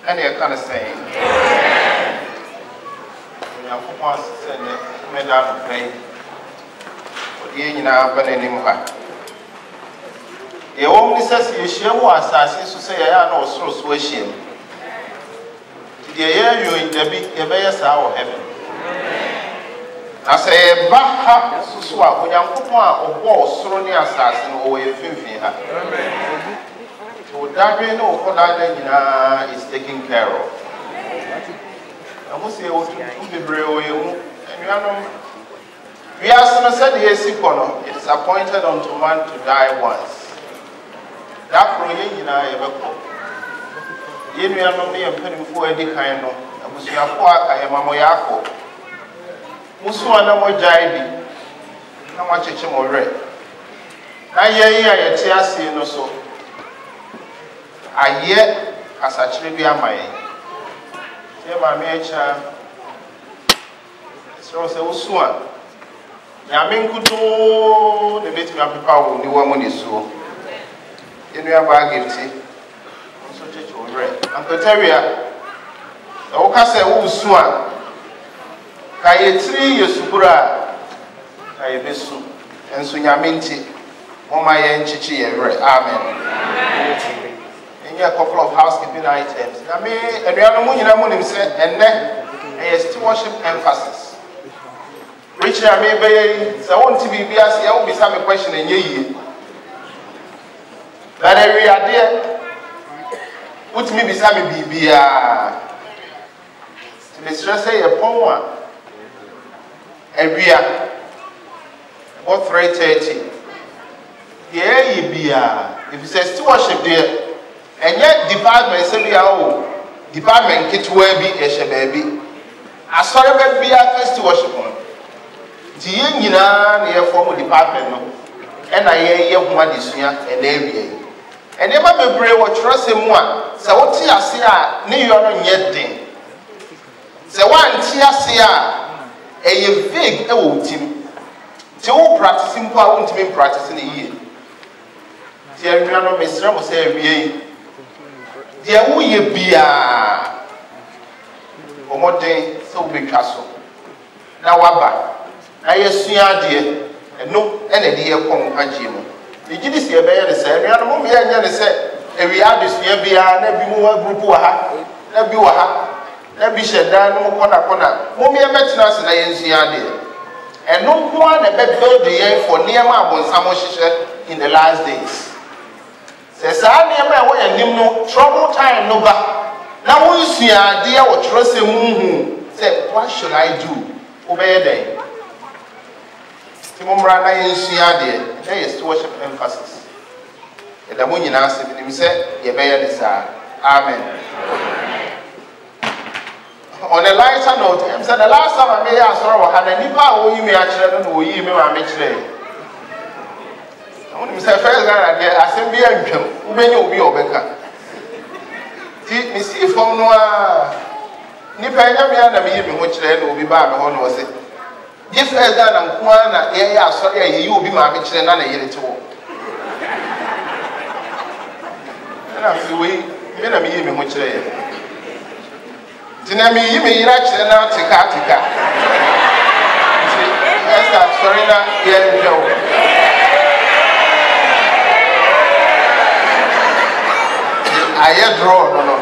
And you're kind of saying, we have to send it, made out of play. But you know, but anymore. The only says you share was as you say, I know so swishing. The year you in the big, the best hour of heaven. I say, Baha, Suswa, when you put or so near assassin or a fin. So that way, no, what I is taken care of. I must say, what to be brave, and we are some said, yes, it is appointed unto man to die once. That project in I ever call. You know, me and penny for any kind of, I was your quack, I am a moyako. Muswana mo jaidi, na wacheche mo re. Na ye tiasi no so. Aye asachire bi amaye. Ye ma me echa. So se usua. Nyame nkuto ne beti ma pepa wo ni wo mo ni so. Ye nua ba gifti. So cheche wo re. Ankotaria. E wo ka se wo usua. Kayetri yesubura kayebesu enso nyamenti moma ye nchichi yewre amen. And a couple of housekeeping items. Na me enuano mu nyina mu nim se enne e stewardship emphasis. Which I may be so won't be bias ya wo bisa me question enye yie. That area there put me bisa me bibia. To stress say a pon Area about 3:30. Yeah, if you say stewardship there, and yet department say department kit will be a baby. I saw a baby at stewardship on. The near formal department, and I hear one this year and area. And never be brave or trust him one. So what I see, New York yet thing. So one tia a vague team. To practicing power to be practicing a year. Dear Rano, Mr. was a dear, we be a more day, so big castle. Now, I see idea, and no, any dear Pong Pajimo. You did see a bear, say, Rano, and say, a reality, never more group, never you let me share down no corner. Mommy, I met us in the NCR. And no one ever built the year for near my in the last days. Says, I near my way and no trouble time, no back. Now, we see idea what trust him. Say, what should I do? Obey a day. Timomrana NCR, there is to worship emphasis. And the moon answered him, said, Ye bear this. Amen. On a lighter note, I said the last time I made a sorrow had a nipper who you may actually know you may have mentioned. I want to say, first, I send me a gem, who may you be Obeka. See from Noah Nipper, even which then will be bad on was it. If I done and Kwana, sorry, you will be my mention and a year to walk. And I'm the way, men are even which day. Dinami, you may actually now take Katika. Sorry, now, yeah, Joe. I had drawn, no.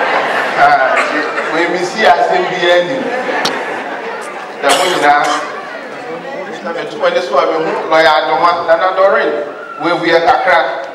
We may see us in the ending. The women ask, when this one, lawyer, I don't want another ring. We are a crack.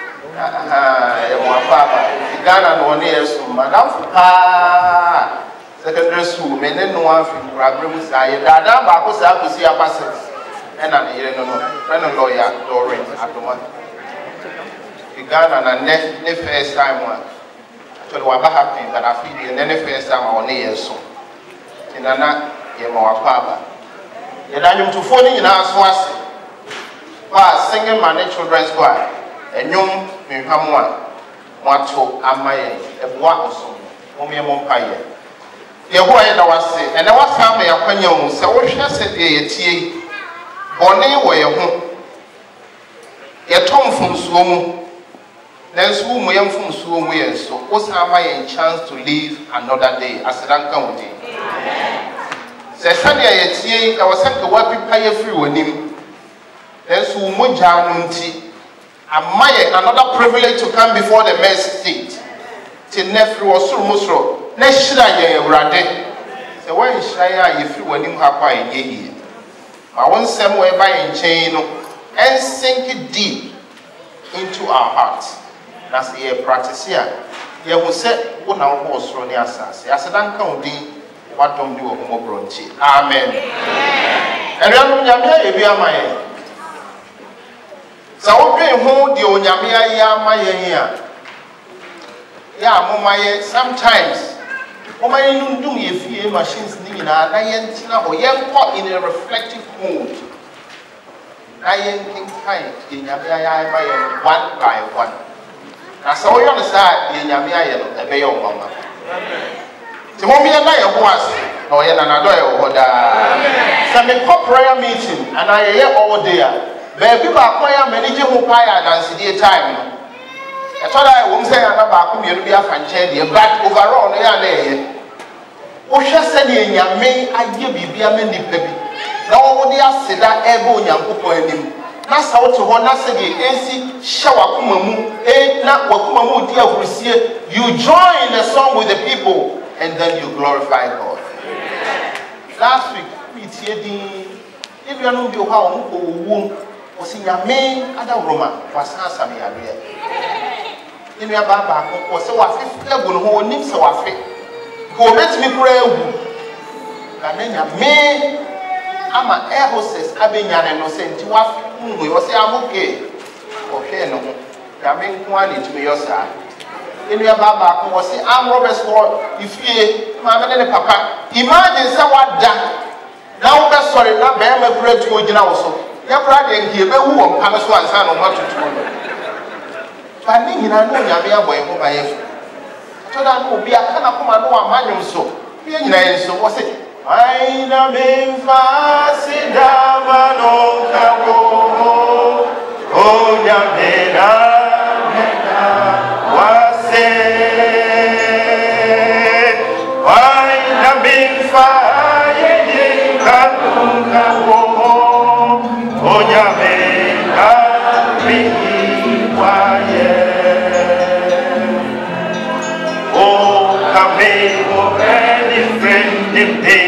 Ghana no near so madam secondary school men no one from Ragram say that ba ko sa ko si apasses and an here no friend lawyer Dorin Atoma Ghana na ne first time one actually what happened that I feel the first time I near so in ana ye ma papa ye danum to phone in so ase pa singing man children's choir enyum minhamwa wato amaye eboa oso momye mompaye ye ho aye da wase ene wasa ma yakwanya mu se wo hwe se de yetie bone wo ye ho ye tomfo nsuo mu Then so we am from so we and so what's our chance to live another day as a dankan with say Sunday yet I was sent to work people free with him. Then so we janunti another privilege to come before the mercy seat. Till nephew was so musro. Next year you rade. So why is you free when him hapa in ye? I want somewhere by in chain and sink it deep into our hearts. That's the practice here. You will say, what now was from the assassin? I said, I'm counting what don't do of more brunchy. Amen. And I'm Yamia, if you are my. So, okay, hold the Onyamia Yamaya here. Yeah, Momaye, sometimes. Momaye, do if you machines in a or young pot in a reflective mood. I am kind in Yamia one by one. I saw you on the side in Yamia, a bay of mama. The moment I was, or another or some prayer meeting, and I hear all there. But people acquire many who fire than SDA time. I thought I won't say another community of Fanchedi, but overall, they are there. Osha said in Yame, I give you a many baby. Now, they are said that every young people. That's how to honor the AC shower kumamu, na wakumamu dia kusie. You join the song with the people and then you glorify God. Last week, we did if you know the how womb was in your main other Roma was answer me area. In your baba was so I feel who names so I feel. Go let me pray. And then your main I'm an air hostess, I've been yan and no sent to what we will say I'm okay. Okay, no, coming one into your side. In your baba, who was say, I'm Robert's Lord, if you, Mamma and Papa, imagine someone done. Now, that's sorry, not bear my bread to you also. Your brother and here, who won't come as one son or what to do. But I know Yamia boy, whom I have. So that will be a kind of command or manual so. Being nice, so was it? Aina mimfasi dama no kabo onya mena wase aina mimfa ye kabo onya mena waye o kame o any friend in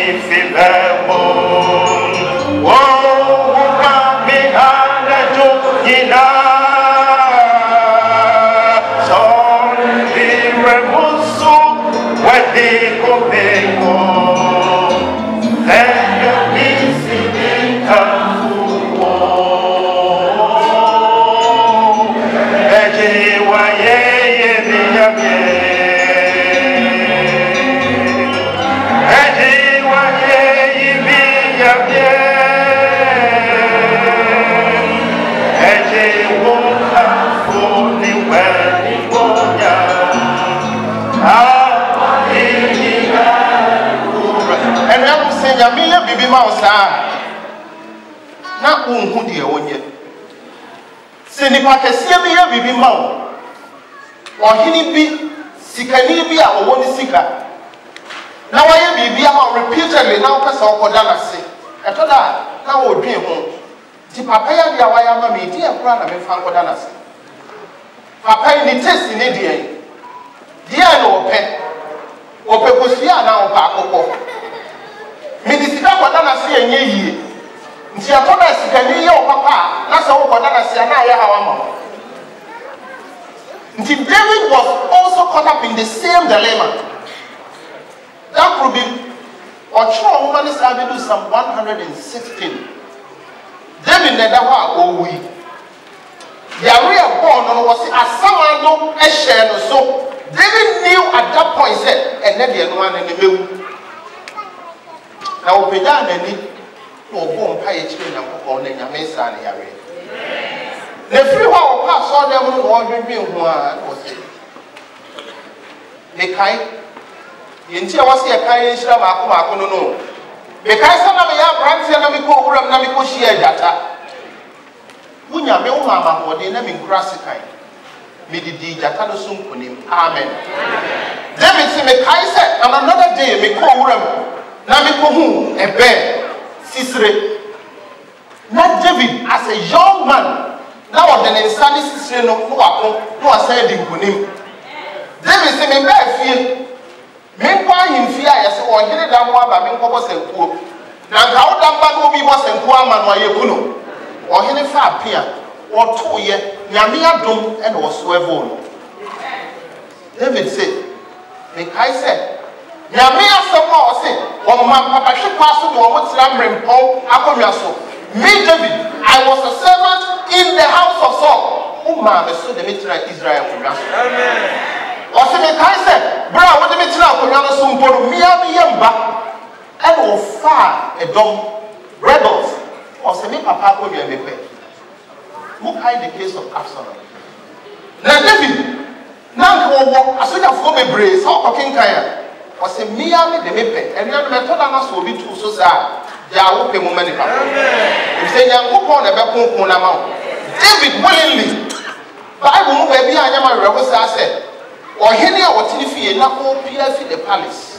na unhu de wonye se nipa kese bi ya bibi ma wo ohini bi sikani bi a wo ni sika na waye bibi ama repeatedly na opesa okoda na se etoda na wo dwen ho ti papa ya dia waya ma me di ekura na me fa okoda na se papa ni test ni de dia no ope kosia na opa akoko me di sika okoda na se enye yie nti atoda sikani ye papa na se okoda na se na ya hawa ma nti David was also caught up in the same dilemma. That could be Ocho woman is having to Psalm 116. David never was Yari born on was a someone a share so David knew at that point said and then the one in the middle. Now Pedan and it or born pay children on in your mesa and Yari. The free one pass on them on one was it. They kind. Yenti awasi akai nhira maako no me kai sana me ya branch na me ko wuram na me ko hia jata wunya me wo mama hode na me nkura sekai Mididi Jatano Sunkunim. Amen. David said, I said, and another day, me call Uram, Namikohu, a bear, Sisre. Not David, as a young man, now then in Sunday Sisre, no, I said in Kunim. David said, me bear feel, me him fear, I said, or get it down one by me, was and poor. Now, how that man will be was and poor man, why you know, or any far peer, or 2 years, Yamia Dum, and was swear. David said, I said, Yamia Samoa said, or my papa should pass to what's Lamrim Paul, Akomiaso. Me, David, I was a servant in the house of Saul. Oh, man, so the Mitra Israel. Amen. Or say, I said, Bra, what the Mitra Komiaso, Mia Yamba, and or far a dog, rebels, or say, Papa Komia Mepe. Look at the case of Absalom. Now, David. Now, as soon as we brace, how talking Kaya was a mere the Mepe, and the method will be too so sad. They are open women. If they are upon a Bapon amount, David willingly, Bible will be a Yama Rebels, I said, or Henia or Tinifi, and not all PF the palace.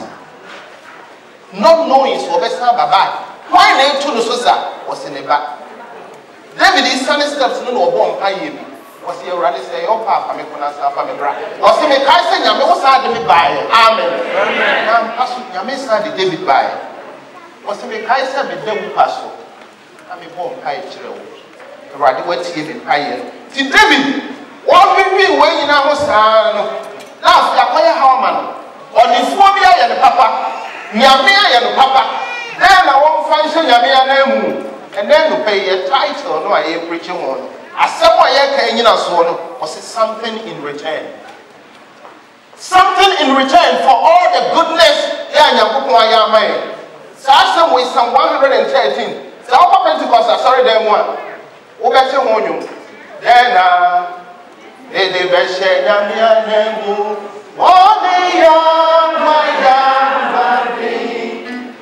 Not knowing so best Baba. Why name to the Sosa was in the back. David is sunny steps no bomb pie. Was he already say, oh, Papa, me put us up on the ground? Or see me, I say, Yammy was hard to me by. Amen. Now, Pastor Yammy said, David by. Was he me, I said, the devil pastor. I mean, born pie chill. Already what's here in pie. See, David, what will be when you know, son? Now, see, I call you how man. Or the phobia and the papa. Yammy and the papa. Then I won't function Yammy and them. And then to pay a title, no, I ain't preaching one. As someone was something in return. Something in return for all the goodness. Some with some 113. So our Pentecost, sorry, them one. Who better warn you? Then, they better Yamia Nemu. Oh, the young, my young baby.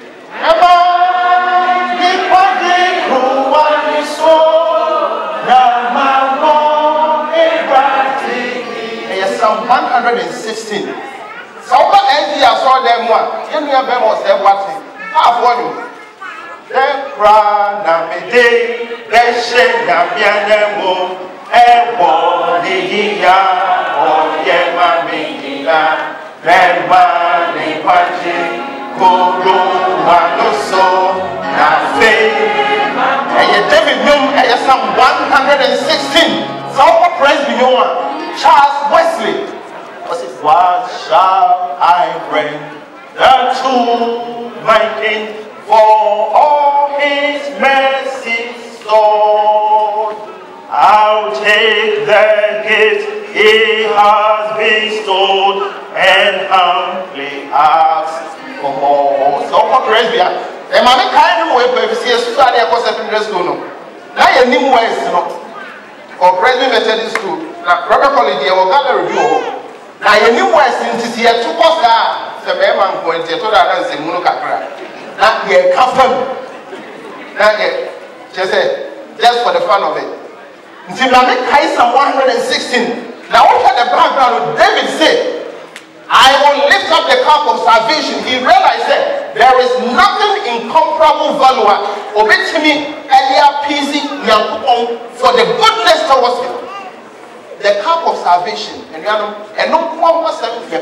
Psalm 116. So what NG I saw them one. You near them was there watching. Half for you. Then cry na me day. Then shake na piano. Ewo ni ya. Oh yeah, my minga. Then money watching. Kuro wanoso na faith. And David Num. And Psalm 116. So what praise be you want? Charles Wesley was it? What shall I bring unto my King for all his mercies, Lord? I'll take the gift he has bestowed and humbly ask for more. So for praise be. And my kind of way, but if you see a study of secondary school, now you need more, or President Methodist School. Now, Robert College, you will gather review. Now, you knew West in Tia, 2 posts the Beman point, you told us in Munukakra. Now, you're comfortable. Now, just for the fun of it. See, now, make Kaisa 116. Now, what had the background? David said, I will lift up the cup of salvation. He realized that there is nothing incomparable value. Obey to me, Elia Pizzi, Yankupong, for the goodness towards him. The cup of salvation. And no one was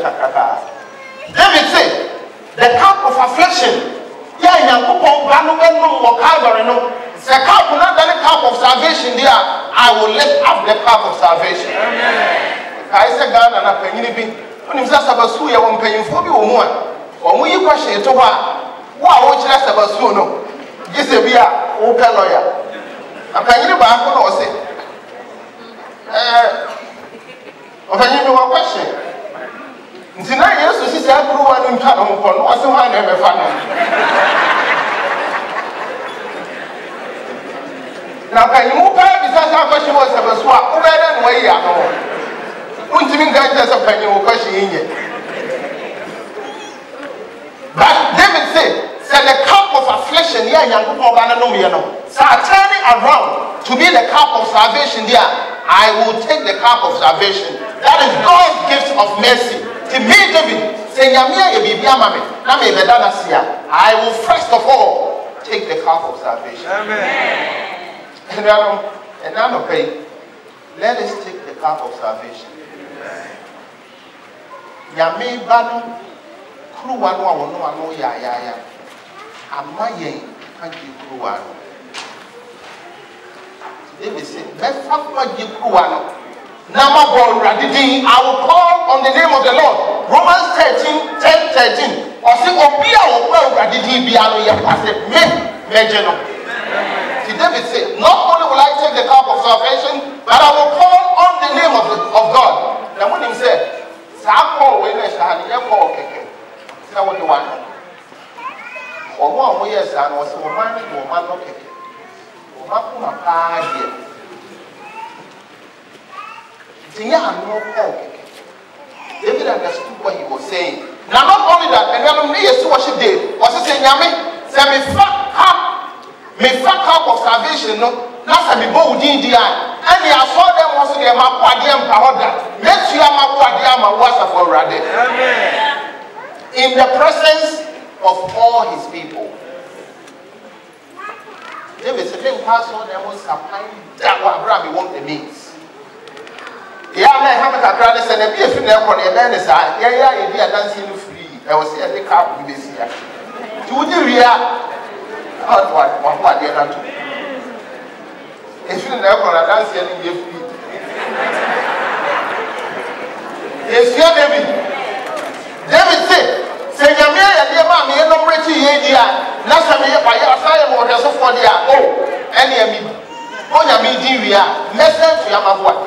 David said, the cup of affliction. Yeah, Yankupong, Banu, or Calvary, no. The cup, not the cup of salvation there. I will lift up the cup of salvation. I said, God, and I'm penny. When you say Sabasu, you won't pay for you more. Or when you question to what you ask about Suno, you say, we are open lawyer. I'm paying you back on us. You know one question. Tonight, yes, to see everyone in Canada for no one ever found. Now, can you move back because our question was about swap? Who better than way out? But David said the cup of affliction, so turning around to be the cup of salvation there, I will take the cup of salvation. That is God's gift of mercy. To me, David, say, I will first of all take the cup of salvation. Amen. And now, okay, let us take the cup of salvation. Yame banu kruwanu awono ya. Amaye kanji kruwanu. David said, I will call on the name of the Lord. Romans 10:13. Or say, David said, not only will I take the cup of salvation, but I will call on the name of God. Now when he said, David understood what he was saying. Now, not only that, and then worship day was saying, me cup of salvation, no, not me bold in the eye. And I saw them also the Makwadiam Pahoda. Let's see Makwadiam was for Rade. In the presence of all his people. David said, pass on them was supplying that what Abraham want the means. Yeah, I have a crowd and a beer from them on the event. Yeah, you are dancing free. I was here at the car with this year. To the real, what they are doing. If you never want to dance, you are free. Yes, you are David. David said, say, Yamia, dear mammy, and no pretty idea. Last time you buy a fire or just for the oh, any of me. Oh, Yami, dear, message to Yamawa.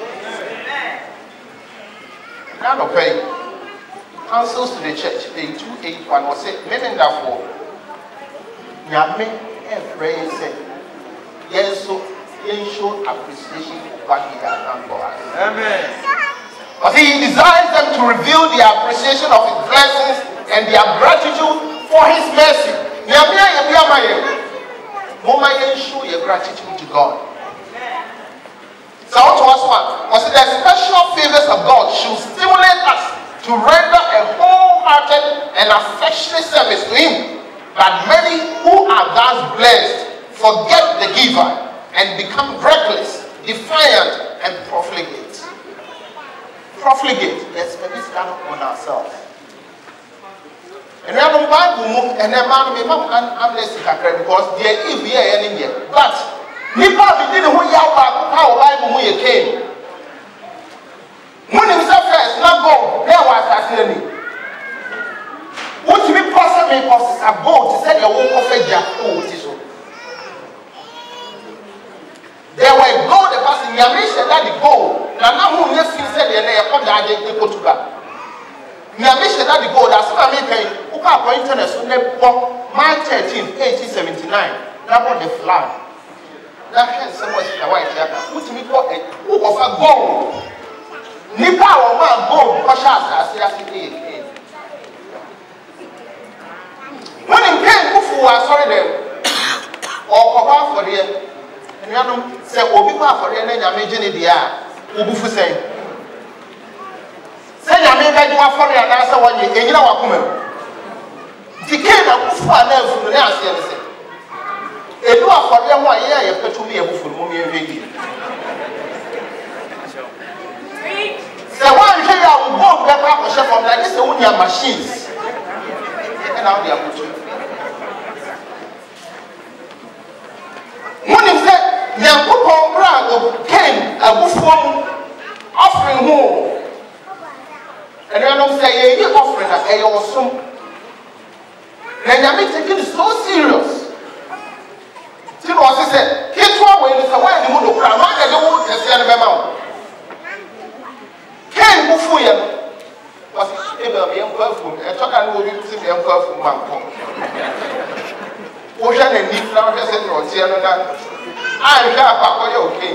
Now, okay. Councils to the church, page 281 was said, men therefore, Yame and pray said, yes, so show appreciation of what he has done for us. Amen. But he desires them to reveal their appreciation of his blessings and their gratitude for his mercy. Yame show your gratitude to God. So I want to ask one. Was it the special favors of God should stimulate us to render a wholehearted and affectionate service to him? But many who are thus blessed forget the giver and become reckless, defiant, and profligate. Profligate, yes, maybe stand up on ourselves. And we have a Bible and a man may not amnesty because there is here and in here. But Nipa didn't who ya how Bible who you came. When himself first, not go, there was assassinating. What you be possibly a boat to send your own coffee jack. There were gold, the person, Yamisha, that the gold. Now, who never said they are not that they go to that. Yamisha, that the gold, that's what I mean. Who can't go internet, so they March 13, 1879. That was the flag. That has so much white hair. Put me for a who of a gold. Nipa or man gold, cautious as he has to be. When in pain, who are sorry them or Papa for the and you say, Obipa for the name, imagine the air, Ubufu say. Say, I may get you for the answer one year, and you know what woman. The king of Ufu and then from the answer. A do for them 1 year, you put to me a buffalo mummy and baby. So one day I will go back up a chef from like this, only machines. And now they are put. When he said, Yankupon Brag came a buffalo offering home. And then I say, you're offering a awesome. And I'm taking it so serious. You know, I said, "Kids were when it's a way to move around. Why they don't want to see any member? Can't move for you." Was able to perfume. I thought I would be seeing them perfume. Ocean and deep now, I said, "Oh, see, I have a okay."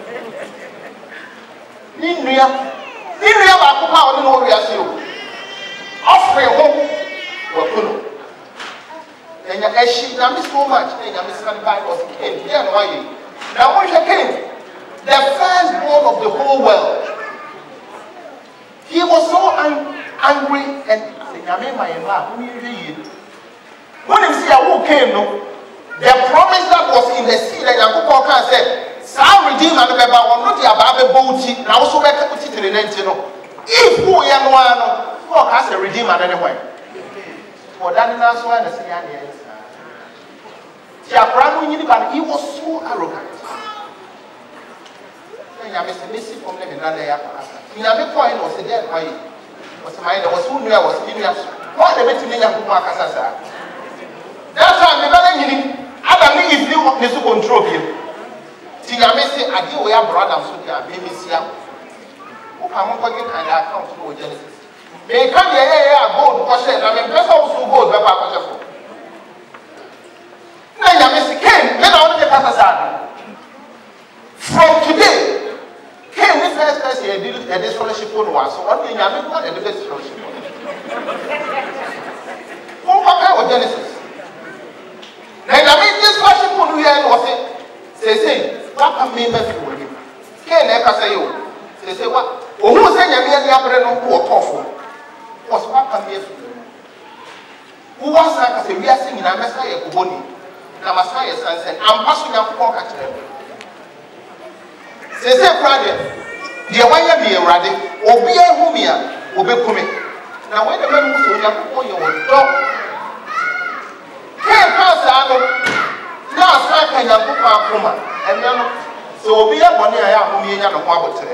Ninia, I put out in all we are seeing. Offering home. And she now miss so much, and I miss the Bible came. Now when she came, the firstborn of the whole world, He was so angry and I mean my when you see who came, no, the promise that was in the seed that Yankupon can say, Sam redeemer the Baba will not the Ababe Bouti, now also back to the Nentino. If who young one has a redeemer anyway. For that is why the Sian is. He was so arrogant. I was missing from them in another year. In a point was a dead boy. Was mine, there was who knew I was in your what the meeting in Yankupon. That's why I'm never Adam if you want to control him. Tiamese, I deal with your brother, so they are baby. Who come up again and account for Genesis? They come here, gold, question. I mean, person also gold, Papa. Now, Yamisi came, then I want to get from today, came this first person here, did this fellowship on one, so only Yamiko and the best fellowship. Who come with Genesis? Now, this fellowship on here was it, say, what can me make you with him? Can't ever say you. Say, what? Who said you near the umbrella who are powerful? Was what can me who was like I say, we are singing a Messiah Kuboni, a Messiah Sansen, I'm passing up for a child. Say, Friday, the way be a radi, or be a humia, or be coming. Now, when the man who's on your dog can't pass out. Now, I can have a woman, and then so we have one year who we have a wobble today.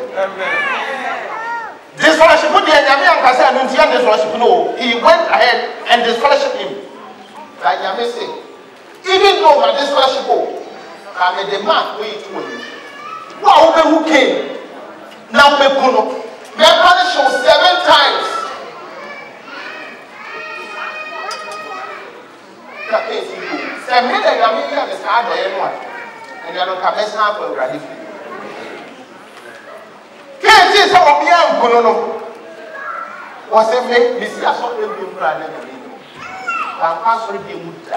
This fellowship put the Yamian Casa and this fellowship. No, he went ahead and disfellowship him. Like Yami say, even though my this fellowship, I made the man wait for you. Wow, who came? Now, we pull. We are punished 7 times. Say, me that Yami is hard or anyone, and you don't come as half ready. Can't see some of young Kuno was a make Miss Yasso will be running. I'm passing the Mutta.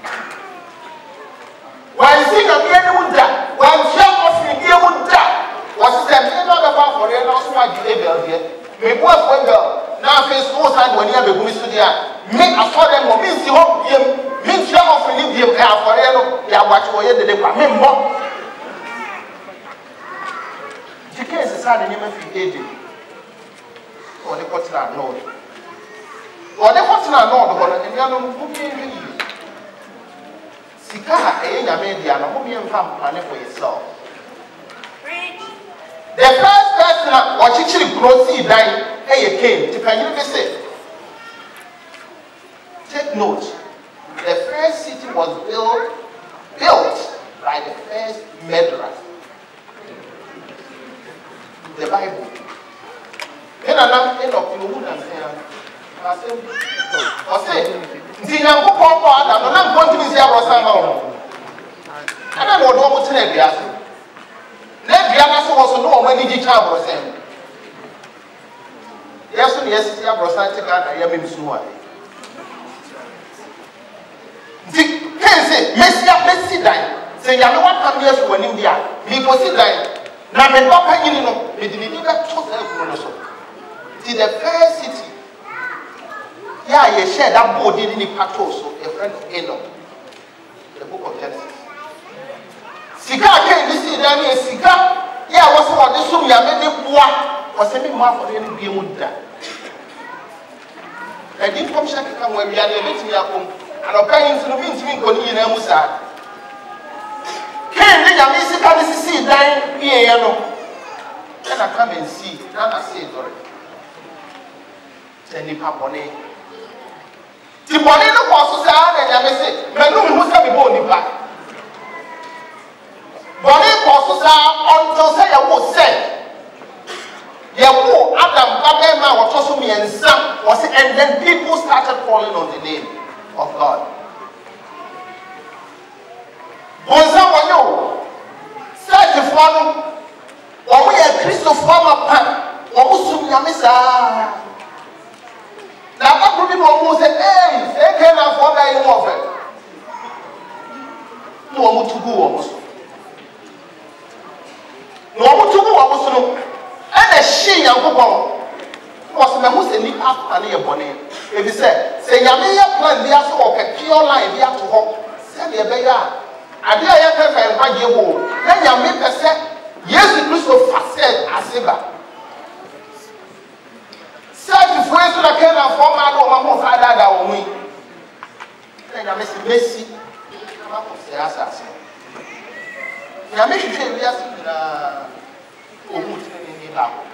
While seeing a mere Mutta, while shell of the dear Mutta was the name of the bar for the last one here. May work when girl now face no side when you have a good studio. Make a for them or miss you hope him. Means you have to leave him for you are watching for you the day. The case is sad in him if he did or the Cotina Nord. Or the Cotina Nord, or the Yano Booking. Sika, a young man, whom you have money for yourself. The first person or chichi grossi died, hey, came to can you say? Take note. The first city was built by the first murderer. The Bible. Then I'm end of the wood and say, I say, the young people are not going to be there for some. And I don't want to tell you. Let the other also know when you child was saying. Yes, I was saying, I am in Suwa. Can't say, Messi died. Say, you know what come here for India? He was dying. Now, the Papa, you know, they didn't see the first city. Yeah, you shared that board in the patrol, so a friend of Enoch, the book of Genesis. Cigar came this is a cigar. Yeah, was what this room, I made it was sending more for any being with that. I didn't come check it when we are letting me up home. And I'm paying to the means me going in a musa. Can't they have this kind of see dying here? Then I come and see. Now I say, sorry. Send the papone. The money no cost us and I say, Manu must have a bony back. Bonnie cost us until say I was said. Yamu Adam Babema was also me and some was and then people started calling on the name of God. Bonza wanyo search for them. Or we are Christopher Pan or Musum Yamisa. Now that would be almost a hey, they can afford a warfare. No one to go almost. No one to go almost. And a she young people. because me who say ni plan e bone e bi say nyame ya plan dia so o pe pure line dia to ho say de be ya ade a ya pe fa nkwaje ho na nyame pe se Yesu Kristo facet aseba sai foi so na kana forma do ma mo fa da wo mu na nyame se Messi na ko se asase nyame hwehwe wi ase na o mu tene ni ba ko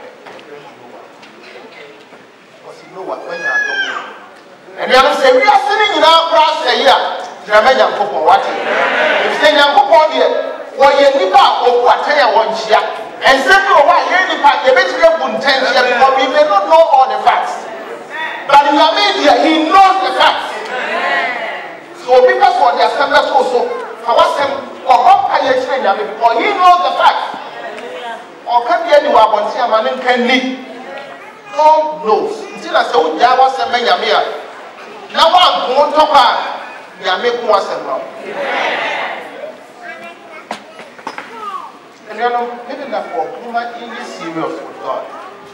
what when you are done. And you say, we are sitting in our class a year. Jamaican couple, what? If you say, young couple here, or you nip out or what I want you, and say, no, why you nip out, you bet you wouldn't tell you, but we may not know all the facts. But in your media, he knows the facts. So, because for their standards also, for what's him, or what can you explain, because he knows the facts. Or can be anyone, but see a man can lead. God knows. Until I say, oh, there was a man, Yamia. Now I'm going to talk. Yamik was a man. And you know, maybe that for whom I is serious with God.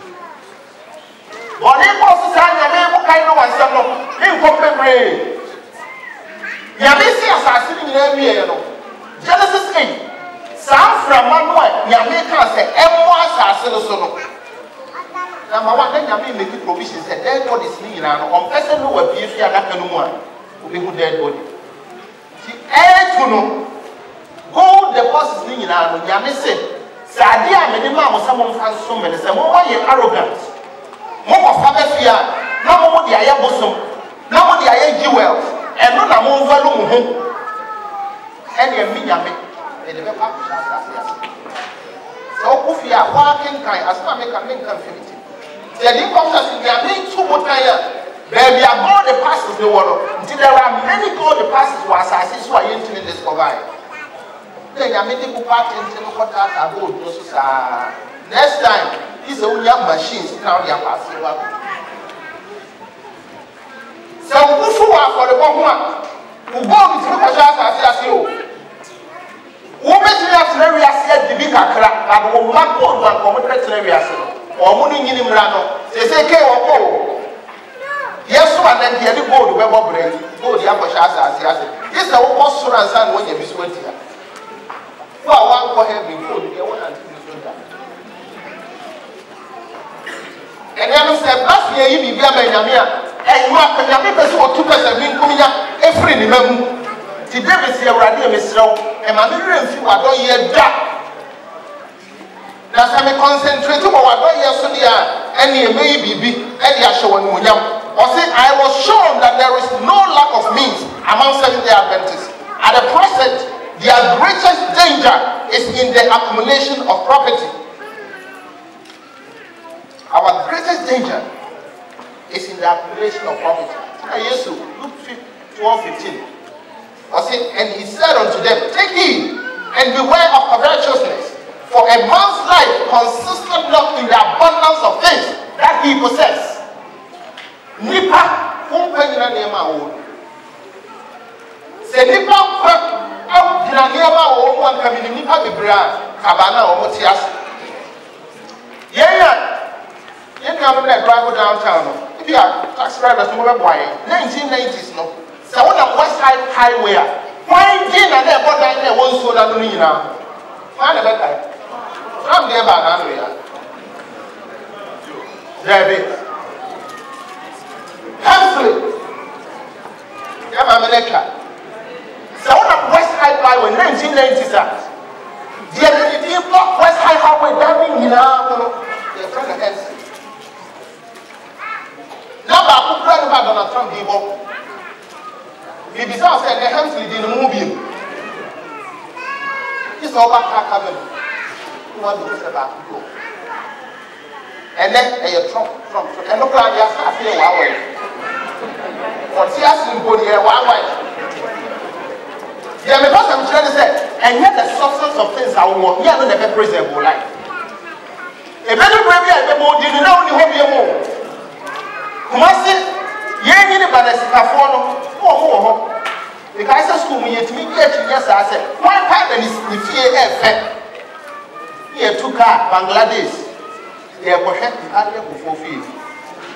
But if also say, Yamik, I know I said, no, in Copenhagen. Yamik is assassinating every year. Genesis 8. Some from Manuel, Yamik say, everyone assassinating. Number one, then you make provisions that dead body is needed on person who will be if you are not going to be dead body. See, to know, gold deposits needed on Yamese. Sadia, minimum of someone from so many, some more arrogant. More of Fabia, no more the Aya bosom, no more the Aya jewels, and none of more volume. And you mean Yame, and the back so, if you are walking kind, as I make a link confidence. The income in their main two motaya. Baby, are all the pastors the world. Until there are many God the pastors who are assassins who are entering this provide. Then you made the part into the contact about those. Next time, these are young machines now they are passing. So, who are for the one who go with the Pashas as you? Women have to said the big crack, but will not go one committed to or money in Milano, they say, oh, yes, one then here to go to web of bread, go the upper shots as yes, the whole post and son when you sweat here. Well, one for him before the one and two. And then I said, last year you be a Benjamin, and you are Benjamin or 2% being coming up every remember. Today, Miss Radia, Miss Row, and my mirror and few are not yet done. Now, I may concentrate on what I saw there, and you may be, and you are showing me. Or say, I was shown that there is no lack of means among Seventh-day Adventists. At the present, their greatest danger is in the accumulation of property. Our greatest danger is in the accumulation of property. Yes, Luke 12:15. And he said unto them, take heed and beware of covetousness. For a man's life consisted not in the abundance of things that he possesses. Nipa, kumpanyina nema o. Se nipa kwa jina nema o mwa kamini nipa bibra kabana o motias. Yenya amemle drive downtown. If you are taxi drivers no be boy. 1990s no. So when I'm West Side Highway, why didn't I never die there one so that no now? Why never die? I'm there by now. There it is. Absolutely. Yeah, I'm America. So when I'm West Side Highway, 1990s, the block West Side Highway, diving in our friend of us. Now, I'm going to Donald Trump. He deserves that the Hemsley didn't move him. It's all back cabin. Who wants to go back to go? And then Trump. And look like you're saying, wow. What's he asking for here? Wow. Yeah, because I'm trying to say, and yet the substance of things I want, you are not the present life. A better baby, I more didn't know you have your move. Kumasi, you ain't in the balance of the guys at school, we had to meet yes, I said, one pattern is the fear. Here, 2 cars, Bangladesh. They are protected earlier before fees.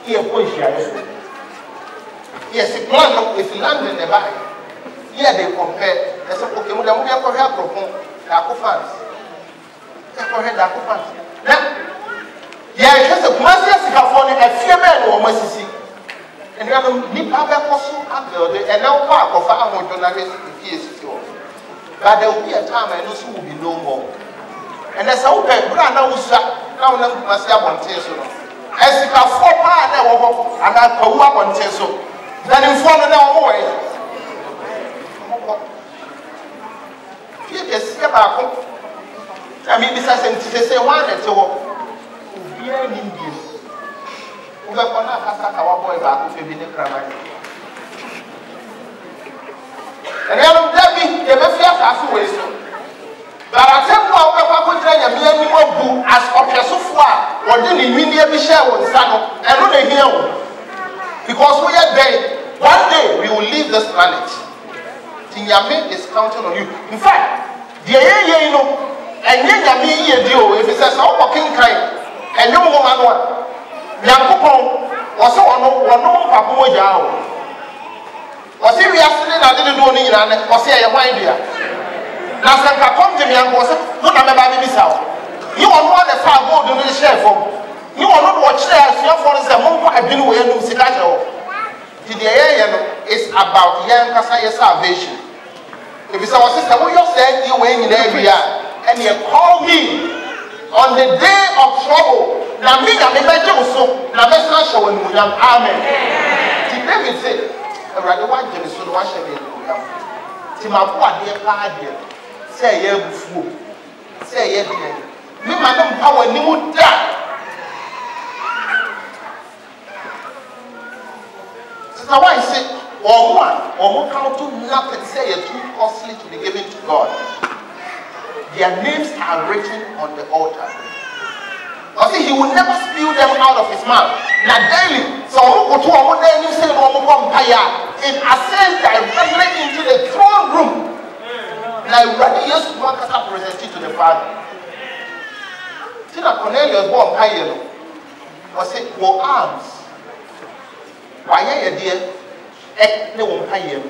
here push here. Yes, if London they buy. Here they compare. They say, okay, we are going to propose the fans. They are going to fans. Now, yeah, because the Kwasi Acheampong a few men or Mississippi. And you have a possible and now part of our journalists in PSC. But there will be a time and also will be no more. And that's how we brand now Kwasi Acheampong. As if a 4 pound and I go up on Teso. Then in front of our way. Yes, I mean, this is a one and so. We are in India. We are going to have our boy back to be in the crowd. And I don't blame the mafia as always. But I tell you, I will tell you, me as of so far, or didn't mean the share on Sano, and not a hill. Because we are there, one day we will leave this planet. Tinyame is counting on you. In fact, the you know, and Yami deal if it says, oh, walking kind, and no woman. Yankupon was so no Papa Jao. Was he yesterday? I didn't do any and was here a wine beer. Now, Sanka come to me and was not a baby south. You are not a far more than the share from. You are not watching as your phone is a monk. I've been away in Sigato. The area is about Yankasa salvation. If it's our sister, what you're saying, you were in every year, and you call me on the day of trouble. Now, me, I'm a so now let's not show him. Amen. David said, I rather want you to so wash it. Timapua, dear Padre, say, yeah, fool. Say, yeah, me, Madam Power, new die. So, why say, or more count to nothing, say, you're too costly to be given to God. Their names are written on the altar. Because he will never spew them out of his mouth. Now daily, so it ascends directly into the throne room. Now ready yes to walk up presented to the Father. Tina Cornelius born Payelo was it for arms. Why are you dear? No one Payelo.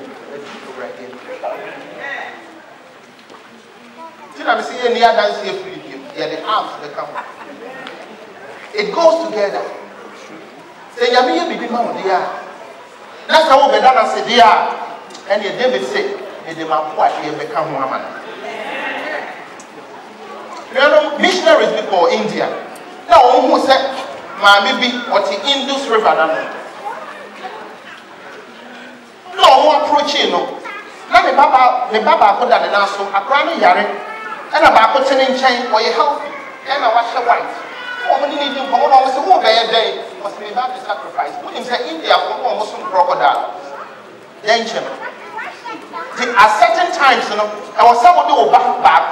Tina see any other here free him. Yeah, the arms they come. It goes together. Say, Yami, be my dear. That's how we done as a dear. And your David said, and the man quite here become woman. You know, missionaries before India. Now, who said, Mammy be what the Indus River. No, who approaching. Now, the Baba put that in our so a granny yarn and about putting in chain or you help and I wash the white. Woman need to come on so bad day must be about the sacrifice. Put him say India for almost some crocodile. Danger. At certain times, you know, I was someone who back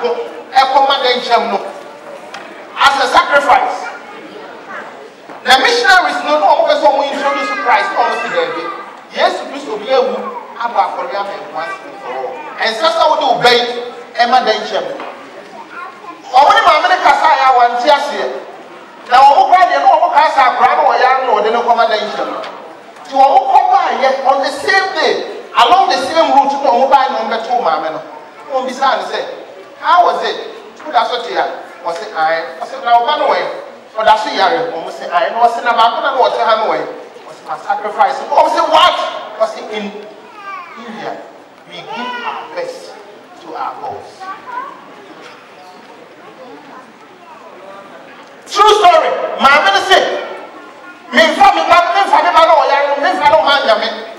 as a sacrifice. The missionaries know always when we introduce Christ almost today. Yes, Christ will be able about for them once and for all. And sister would obey Emma Danger. Or when Mamma Casaya one tears here. Now, who cried and all cast our crown or young or the no commendation. To all come yet on the same day, along the same route to mobile number 2, Mamma. Won't be sad and say, how was it? Who does it here? Was it I? Was it now one way? Or does it here? Almost say I was in a Babylon or Hanway. Was a sacrifice. Oh, say what? Was it in India? We give our best to our goals. True story. My minister, me family, me follow man,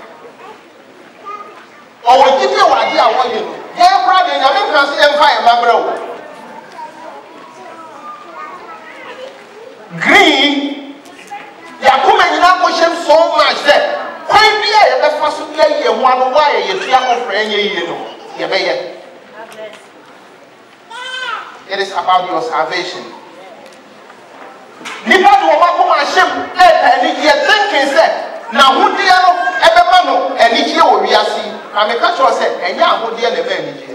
or we give you idea what you do. Yeah, brother, you can see empire, my bro. Green, you are coming in our motion so much that why be a first year, one wire, you try to friend you know. It is about your salvation. Nipa do wako mashim and you thinking say na hudie no ebema no anigye wo wiase ameka cho say enya hudie na be anigye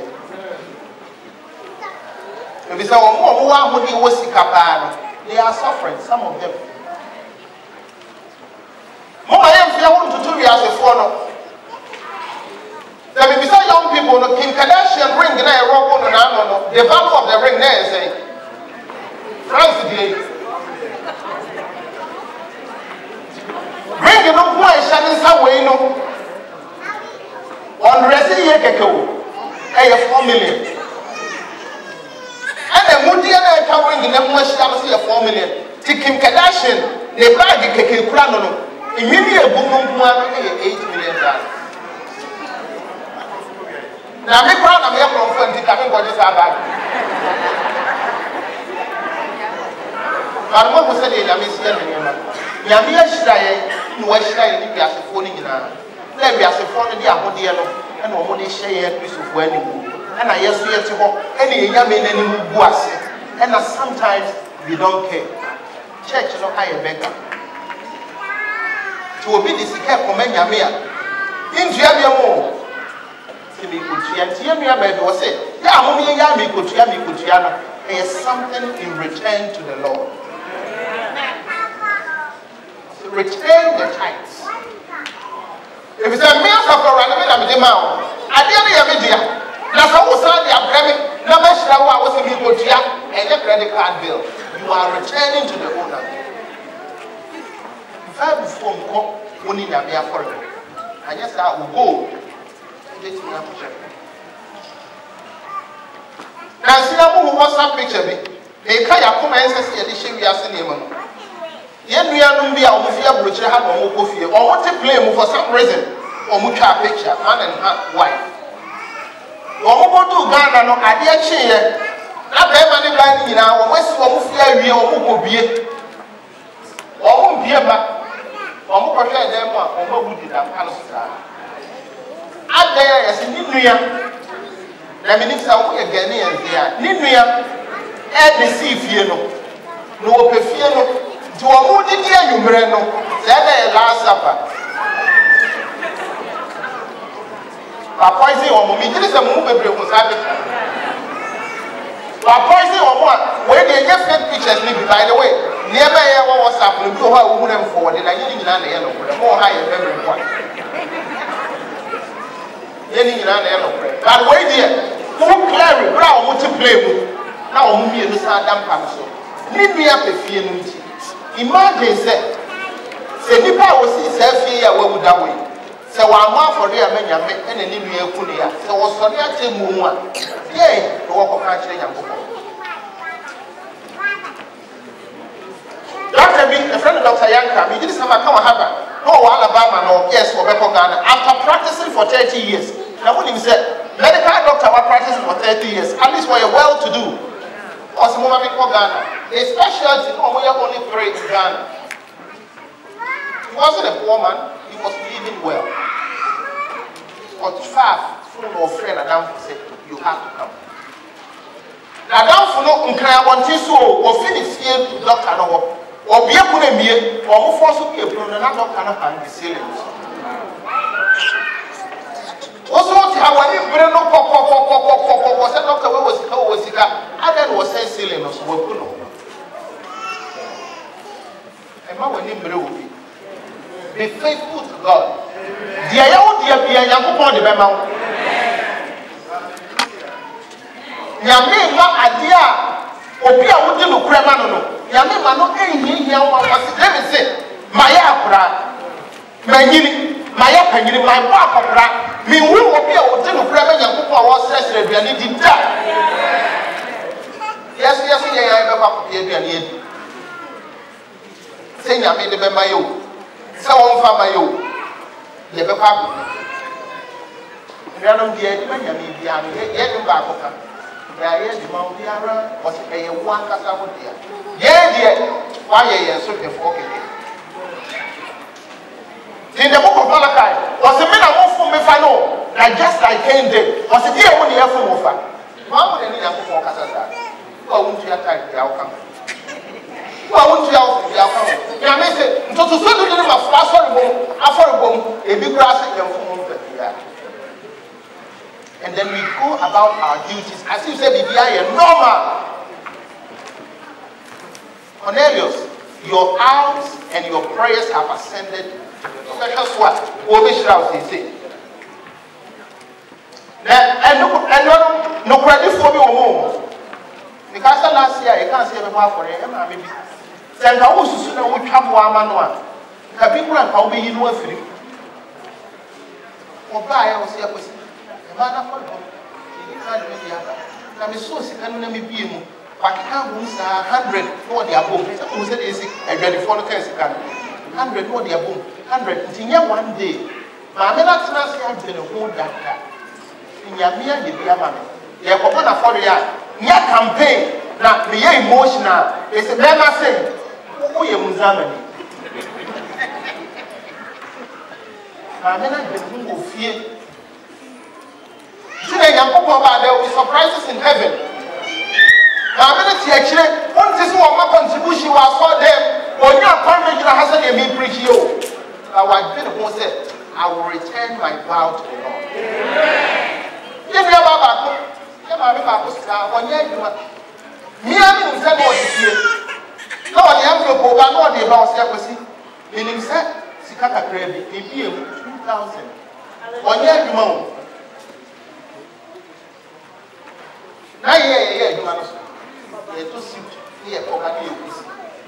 ebi say wo wa hudie wo sika pa no they are suffering, some of them. Mama, I am feeling to 2 years before. There may be some young people, Kim Kardashian ring, and I rock on the value of the ring there, say, France, ring, you know, why shining somewhere, you know, on Resident Yekeko, I 4 million. And the Moody and I can ring in the much see a 4 million. Kim Kardashian, they buy the Keke Krano, immediately boom, $8 million. Now, I'm proud of your friend coming for this about. But what was said in Amicia? Yamia Shire, you were sharing if you are phoning in her. Let me ask a phone in the Abodiano and only share a piece of wedding. And I yes, we have to go any yamin any was. And sometimes we don't care. Church, no higher beggar. To obey the sick for many Yamia. In Jamia. Baby was it, there is something in return to the Lord. So return the tithes. If it's a meal of a random amount, I didn't have that's how was the academic. No matter what was in and your credit card bill, you are returning to the owner. If I before winning a mere for it, I guess I will go. Now, see, I'm WhatsApp picture. They can't come and say, "Edition, we are seeing him." Yet, we are not here. We are brochure have no coffee. Or want to play for some reason. Or we can picture man and wife. Or we go to Ghana. No, I didn't share. Not very many blind now. Or West or we are or we be. Or we be back. Or we go share them. Or we do that. At there is a Ninuya. The minister of Ghanaians there. Ninuya, and the sea fiano. No pefiano. To a moody dear, you breno. That last supper. Poison or mommy, this is a movie was happening. Poison or what? Where they get fake pictures, maybe by the way. Never ever was happening. Go how we wouldn't forward, and I didn't know the more higher memory one. But wait there, who clear brown what to play with? Now, whom you understand, damn council. Leave me up a few minutes. Imagine, say, Nipa was his fear where would that way. So, I'm more for their men and a new Kunia. So, was for their team one. Yea, to walk of country and Dr. B, a friend of Dr. Yanka, he didn't have a come happen. No, Alabama, no, yes, for Ghana. After practicing for 30 years, now when he said, medical doctor was practicing for 30 years, at least for a well-to-do. Or some woman in Ghana. A specialty, we have only 3 in Ghana. He wasn't a poor man, he was living well. But far from your friend Adam said, you have to come. Now, Adam for no uncreabantiso or finish here to doctor no. Or be a good meal, or force to be a problem, and not kind of hand the ceilings. Also, how I didn't bring no pop, said Doctor was it? I then was saying ceiling or so. And my name be faithful to God. Dear, dear, young upon the memo. Yammy, not idea. Opia wouldn't look criminal. Yammy, no, ain't here. Let me say, my opera, my penny, my opera. Me will Opia wouldn't look criminal. Young people was stressed and did that. Yes, I have a baby. Say, I made the Bemayo. Someone from my you. Never happen. Random dear, yet back. There is the Mount Diara, was a one Casawood dear. Yea, why are you so before? In the book of Malachi, was a man of whom if I know, like just like came there, was a dear one year from offer. Why would any of them walk as that? Go into your time, the outcome. Why won't you out the outcome? You are missing. So to send to them a fast affordable, a big grass and young from and then we go about our duties as if say BBI normal. Cornelius, your alms and your prayers have ascended That's what we shall say. And no credit for me or more. Because last year I can't say about for him. Maybe. Then I was soon I would come one man. The people are coming in one free. Or buy or say a question. The man of God. I'm so sick and let me be him. But I can't 100 for the above. Who said is a ready for the case? 100 for the above. 100. It's in one day. My men are not going to hold that. In Yamia, you be a man. You have opened a 4 year. Near campaign. Now, be emotional. It's a man saying, who you Muzamani? My men are going to fear. Today, young people, there will be surprises in heaven. Now, actually, once this one, my contribution was for them. When your appointment, you have to be preach you. Now, I did who said, I will return my vow to the Lord. Give me a Baba. Give me a Baba. One year, you want me. I mean, said what you hear. No, the envelope over, no, the house, you meaning, said, Sikaka Credit, the year 2000. 1 year, you know. Now, yeah, you understand. You're too simple. Here, for money, you see.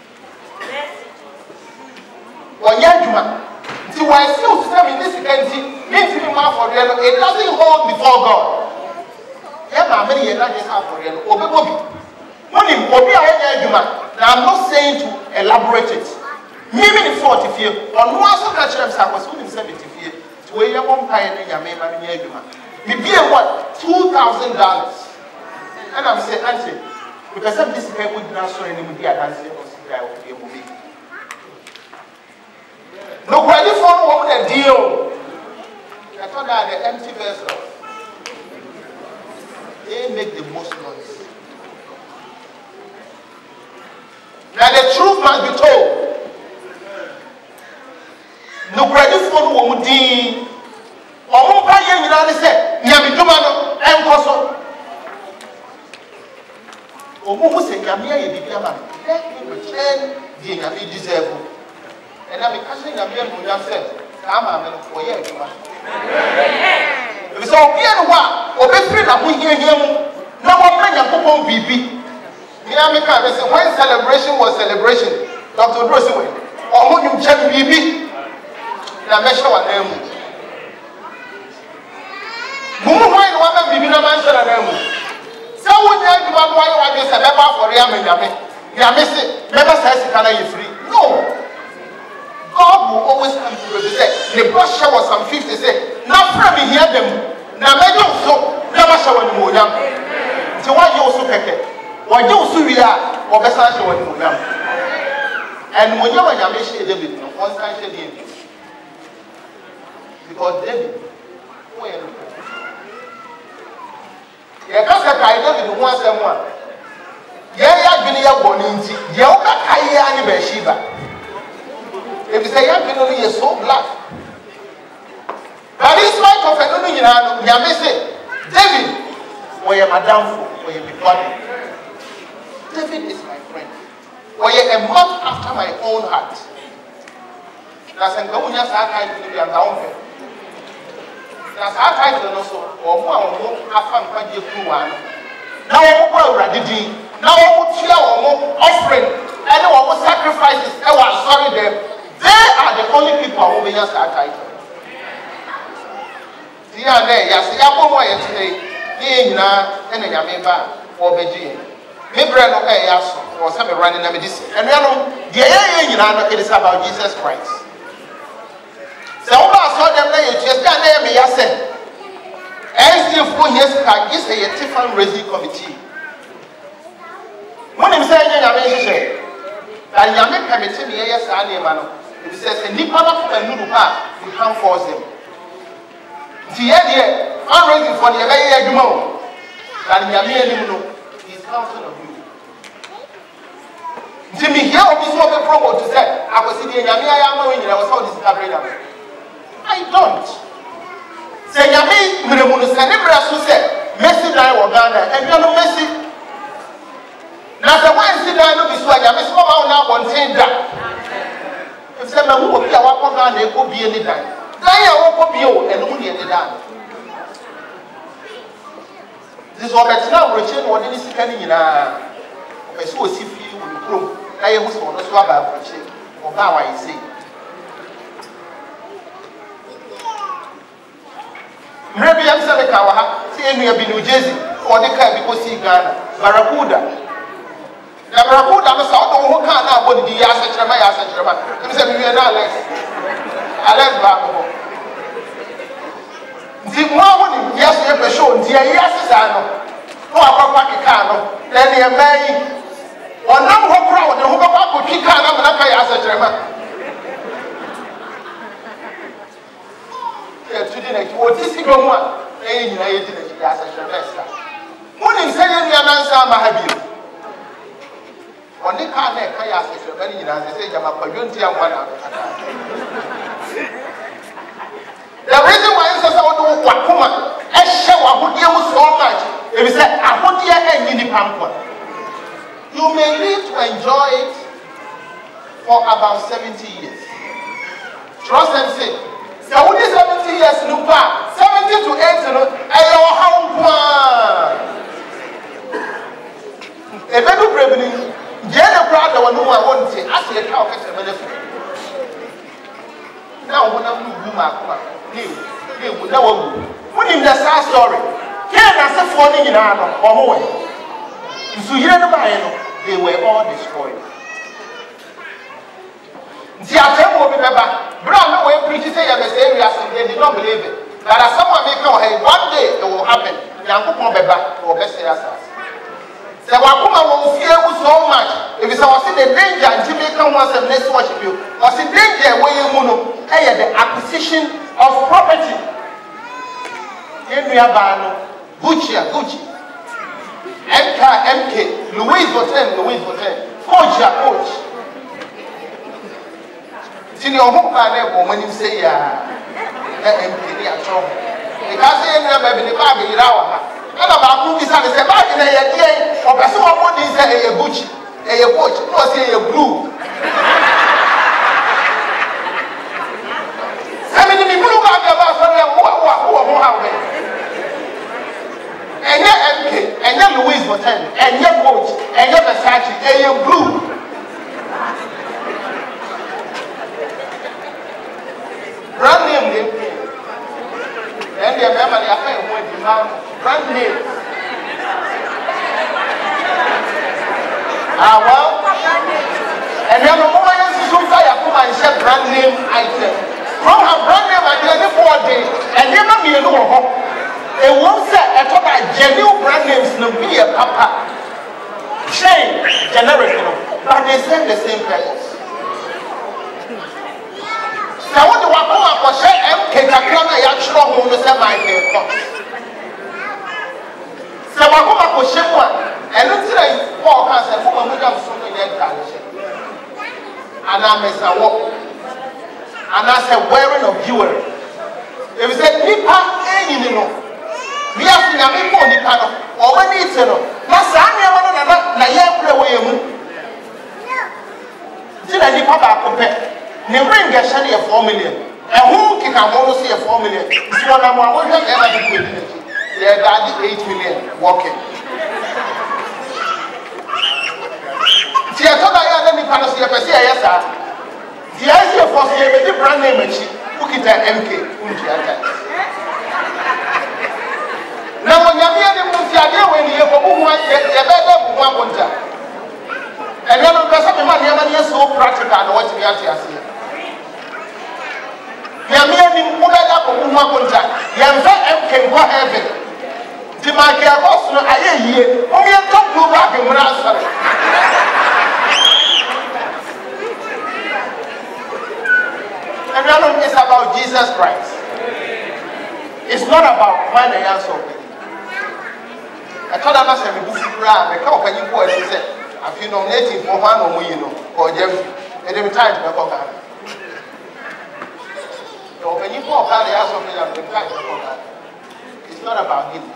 1 year, you know. See, why still system in this event means to be more for real. It doesn't hold before God. Yeah, my many years just have for real. Money, I'm not saying to elaborate it. Maybe the 40 fear, or no one so much of was 70 fear to where you won't pay any Yamma. Maybe what? $2,000. And I'm saying, Auntie, because of this guy would not show any media dancing or see guy will be a movie. No credit for woman a deal. I thought that the empty vessel. They make the most noise. Now the truth must be told. No credit for woman deal. Or won't pay you know, say, Yamitumano, and Cosso. Who say Yamia, you be a man. Let me return the Yami deserve. And I'm catching Yamia who just said, I'm a for you. So, be a one, or be free that we hear him. No one bring a coupon BB. Yamika, when celebration was celebration, Dr. Broswell, or who you check BB, the measure of them. Mumu, why do I be a man? So when you have one why you say member for Yami say member says you free. No. God will always come to you. Say the brush shower some 50 say now from hear them. Now make you so never shower ni mo yam. So why you so keke? Why you so we are or better shower ni mo yam. And when you want Yami share David no constant share him. Because David you can't say David who wants someone. Yeah, I've been here born into you. Can't Bathsheba. If you say you've been only so black. But in spite of it, you may say, David, where you madam for, where you be body. David is my friend. Where you a man after my own heart. That's an Gamunia Sakai to be a downfall. That's how I don't know so, or more after you one. Now I'm already now I will share more offering and more sacrifices. I was sorry them. They are the only people who will just attack. The other day, yes, I am more today. And a Yameba or Beijing. Maybe I know yes, or some running a medicine. And you know, the area it is about Jesus Christ. So I saw them there, just that name, I said, SDA 4 years ago, this is a Tiffany Raising Committee. When I'm saying, that Yamin permitted me, yes, I am. It says, a Nipana and Nurupa, you can't force them. The idea, fundraising for the Avaya Dumo, that Yamin is counting on you. Jimmy, here on this one, the promo to say, I was in the Yamia, I was all discovered. I don't. Say, Yami, Miramun, Sanibra, who said, Messi, I was Ghana, and you're no Messi. Now, the one sit down to be swag, I miss one now, one thing that. say ma wo bi a wa ko ga na e ko bie ni dan ya wo ko bie o eno mu ne dan this one bet na wo che no ni sika ni nyina o be so o si fi wo krom na ye hu so no so aba ko che o ba wa yi sei maybe am say ka wa ha say enu ya bi New Jersey o de ka bi ko si Ghana Barracuda na Barracuda no sa o do ho ka na abo ni ya sa kyerema em say mi na Alex ba ko di mo woni yes e be show di yes sa no no akwa ki ka no then e mai onam ho kura wo de ho ba ko ki ka na na ka ya sa kyerema e tudi na ki wo ti si go mu a e nyina ye di na ki ya sa kyerema sa mo ni se ye nia na nsa ma ha bi oni ka na ka ya sa kyerema ni nyina se jama kwadwonti anwa na the reason why is that we do wakuma eshe wahodie mu so much if say ahodie enyi ni pampo you may live to enjoy it for about 70 years trust and say so we 70 years no pa 70 to 80 no eyo hawo e be do brebini je na brother wonu a wonte ase ka o kete benefit now when I'm akuma na wo when in the sad story here na say for ni nyina no omo we nsu yire no bae no they were all destroyed nti atemo bi beba bra na we preach say ya be say we are they did not believe it that as someone make come hey one day it will happen yankopon beba or be say asas say wakuma wo fear so much if you say was the danger until they come once and next worship you was the danger where you no the acquisition of property Bano, Gucci, MK, Louis Vuitton, Coach. See your home man when you say MK at all. Because they never been a bag in our and about movies and say bag in a day or person of money say a Gucci, a watch, no say a blue. I mean, if you look at the bus, who are and yet MK, and yet Louis Vuitton, and yet Coach, and yet Versace, and yet blue. Brand name, and the memory of a brand name. Well, and then the woman is so fire and share brand name item. From her brand name at the end of 4 days, and never be a no. It won't say at all that genuine brand names no be a papa. Chain generic, but they serve the same purpose. So what do I call up for share MK Kakrama Yachro who say my name? So I come up for Semon and look today Paul can say for my mother so many college. And I miss a walk. And I said wearing of jewelry. If you say people ain't you know. We have to have people on the panel, or when it's no. Masani, I want to na yempre way mu. Did I papa compare? The ring get shady a 4 million. And who can want to see a 4 million? This one I'm going to ever do with it. They got 8 million walking. See, I told you let me panel see a person. Yes, sir. The idea for the brand name who can MK. Now, when you hear them, you are when you have a better one. And then, because of the money, I'm so practical and what you have to say. You are merely moving up on one contract. You are very MK for heaven. The market also, I hear, only a top blue bag in Rasa. And then, it's about Jesus Christ. It's not about when I answer. I told them I said, "We can't can you go and say, I feel nominated for one or you know, or Jim, and every time to go back. So when you go back, they ask me, I'm the kind of go back. It's not about him.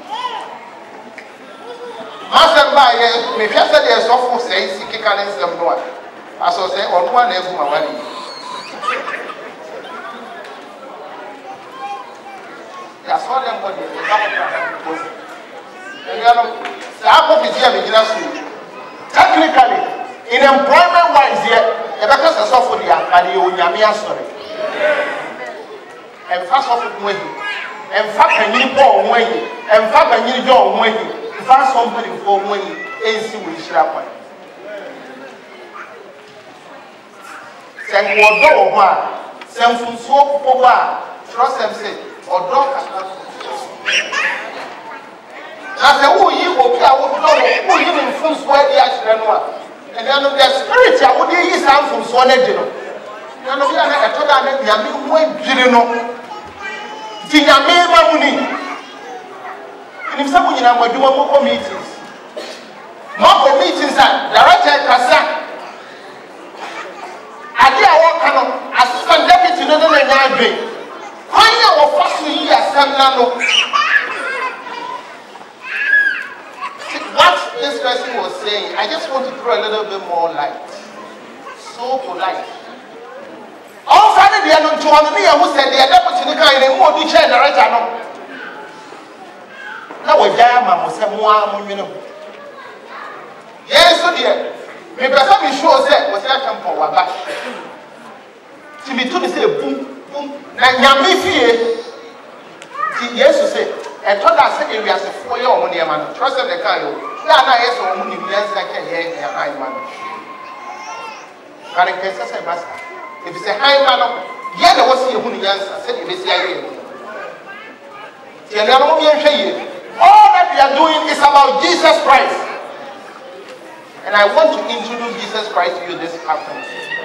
Master by me, if you said there's so for say, he can't answer them. I saw say, on one level, my money. I saw them on the technically, in employment wise, here, because I saw for the Yamia story. And fast off with me. And fact, I need more money. And fact, I need your money. If I somebody for money, AC will shrap. Send more door, send from soap over. Trust them, say, or dog. I said, who you will be able to know who you in full sweat the accident one. And then the spirit, I would use some from Sonedino. You know, I told them, Yami went Girino. Tinyame Mamuni. And if someone will do more meetings, more meetings, director Kasa. I did a work on assistant deputy, no, why are we first year, Sam? What this person was saying, I just want to throw a little bit more light. So polite. All Friday, they are not to me, who said they are not to the kind of more teacher and right now. Now, we jam and say, more, yes, so dear. Maybe some sure said, was that come for what back? To me, to say, boom, boom, and Yami, yes, to say. And told us that we are 4-year-old money man. Trust them, the kind of that I saw money, yes, I can hear a high man. But in case I say, Master, if it's a high man, yeah, there was a money answer, said, if it's a year. All that we are doing is about Jesus Christ. And I want to introduce Jesus Christ to you this afternoon.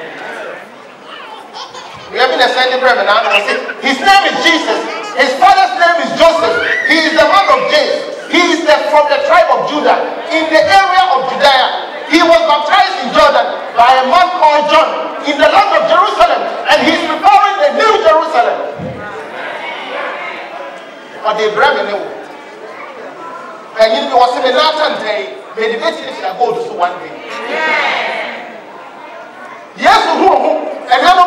We have been ascending Bremen now. His name is Jesus. His father's name is Joseph. He is the man of James. He is from the tribe of Judah. In the area of Judea. He was baptized in Jordan by a man called John in the land of Jerusalem. And he is preparing the new Jerusalem. But the Bremen knew. And you was in the Nathan day. May the message shall go to one day. Yes, and then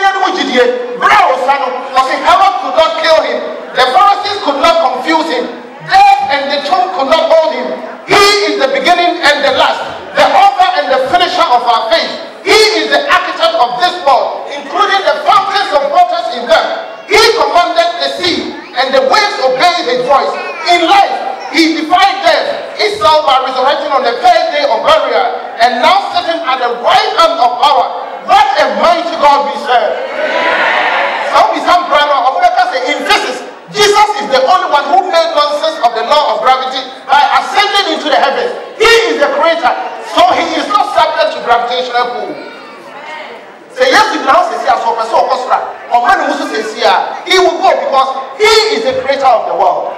heaven could not kill him. The Pharisees could not confuse him. Death and the tomb could not hold him. He is the beginning and the last, the author and the finisher of our faith. He is the architect of this world, including the fountains of waters in them. He commanded the sea, and the waves obeyed his voice. In life, he defied death itself by resurrecting on the third day of burial, and now sitting at the right hand of power. What a mighty God we serve. So we some brother of in physics, Jesus is the only one who made nonsense of the law of gravity by ascending into the heavens. He is the creator, so he is not subject to gravitational pull. Say yes, you now say so or man who says he will go because he is the creator of the world.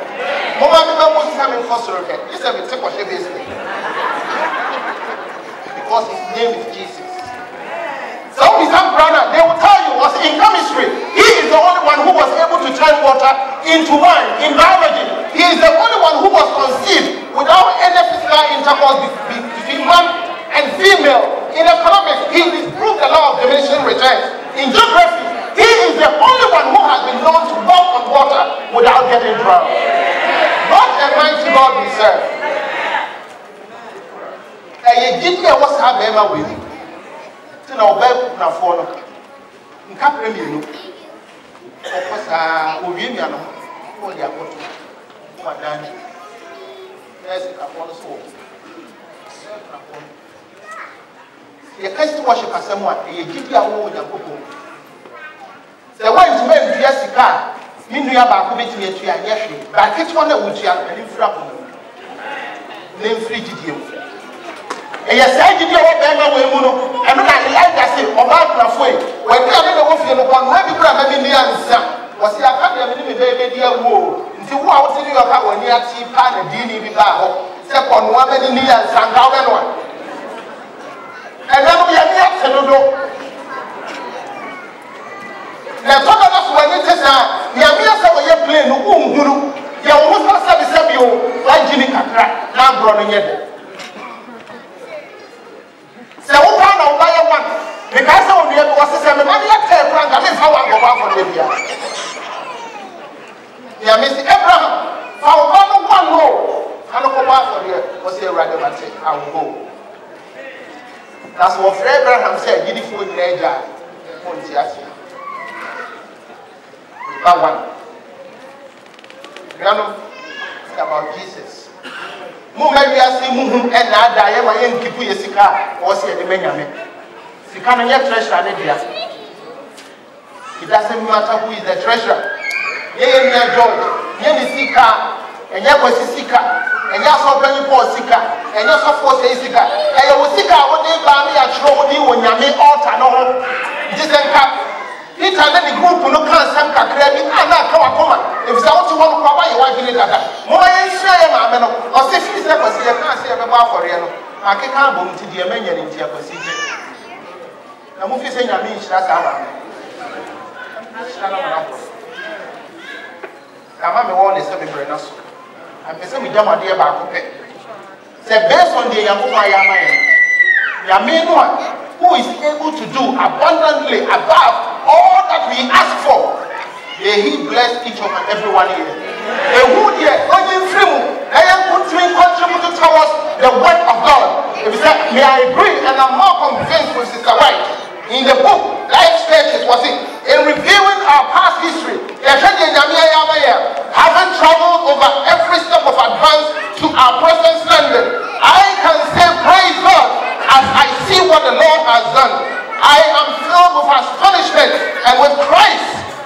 Because his name is Jesus. So his brother, they will tell you, was in chemistry, he is the only one who was able to turn water into wine. In biology, he is the only one who was conceived without any physical intercourse between man and female. In economics, he disproved the law of diminishing returns. In geography, he is the only one who has been known to walk on water without getting drowned. What a mighty God we serve. And you did what's happening with him. Now, back now for no captain, you know, of course, Oviano, or the Apoto, or Danny. There's a couple soul. You can't worship as someone, you give your own Yapo. The one to make Jessica, you know about committing to your yes, but it's one that would you have been frapple. Name free GDO. And yes, I did your work, and I like that say, or my halfway. When we are in the office, one way people are having the answer. Was the academy dear war? Until what was in your car when you are cheap and a dealing with that. Step on one in the years and how one. And then we are near Senato. Now, talk about when it is now, the Amias of your plane, Guru, you almost have to say you like Jimmy Catra, now brought in yet. So who can now buy one? Because of the was a money at 10 francs, that is how I go back for Libya. Yeah, Mr. Abraham, for one more, I don't go back for you. Was here rather than say, I will go. That's what Abraham said. You did for the age. That one. You know about Jesus. Maybe I see Muhum and Nada, I am Kipu Yesika, or say the Benjamin. You can't get treasure. It doesn't matter who is the treasurer. Yeah, George, yeah, Sika, and Yakwasi Sika, and Yaso Benny Paul Sika, and Yaso Force Sika, and you will Sika, what they buy me at Shroudi when you make altar no. This and cap. It and then the group will look at some crazy, and not come. If I want to want to cover your wife in it, more than say, man, or if you say, I can't say about for real. I can't boom to the American in the procedure. The movie saying, I mean, that's our I'm a one is a member. I'm a semi Jama dear Baku. Say, based on the Yamuma Yaman, who is able to do abundantly above all that we ask for, may He bless each of and everyone here. A wood here, only free, I am contributing towards the word of God. If you say, may I agree, and I'm more convinced with Sister White. In the book, Life Stages, was it? In reviewing our past history, having traveled over every step of advance to our present standard, I can say, praise God, as I see what the Lord has done. I am filled with astonishment and with Christ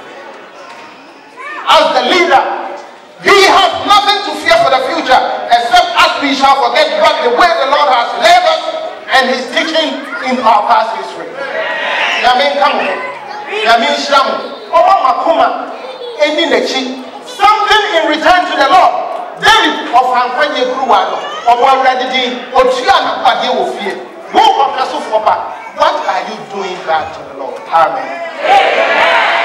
as the leader. He has nothing to fear for the future except as we shall forget what the way the Lord has led us and His teaching in our past history. Yamin Kamu, Yamin Shamu, Oma Makuma, Endi Nechi, something in return to the Lord. David of Hankanye Kruwano, of already, Ochiana Padi Ofie, who of Kasufopa. What are you doing back to the Lord? Amen.